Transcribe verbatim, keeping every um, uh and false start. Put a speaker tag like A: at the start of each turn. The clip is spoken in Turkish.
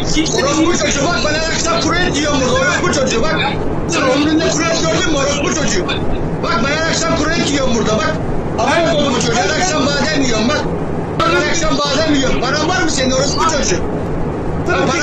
A: Orospu çocuğu bak ben her akşam kuru et yiyorum burada. Orospu çocuğu bak. Sen ömründe kuru et gördün mü orospu çocuğu? Bak ben her akşam kuru et yiyorum burada bak. Aman oğlum çocuğu her akşam badem yiyorum bak. Bak her akşam badem yiyorum. Paran var mı senin orospu çocuğu? Paran